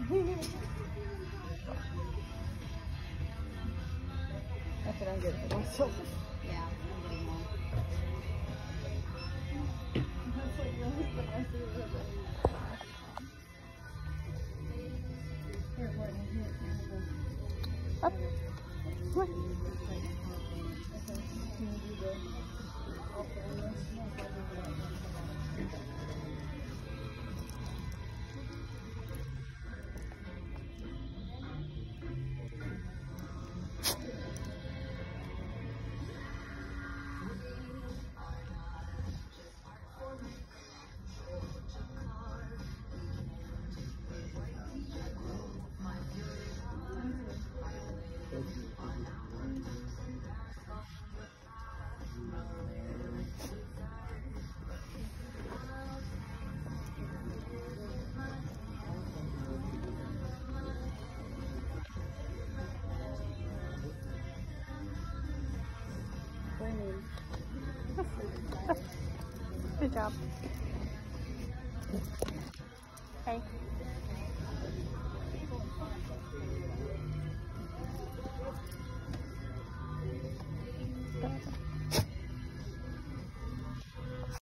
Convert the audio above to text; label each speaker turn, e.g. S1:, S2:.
S1: That's what I'm getting for myself.
S2: Yeah, I'm getting one.
S1: That's like really the rest of it. Here, what? Up. What? Good job. Hey.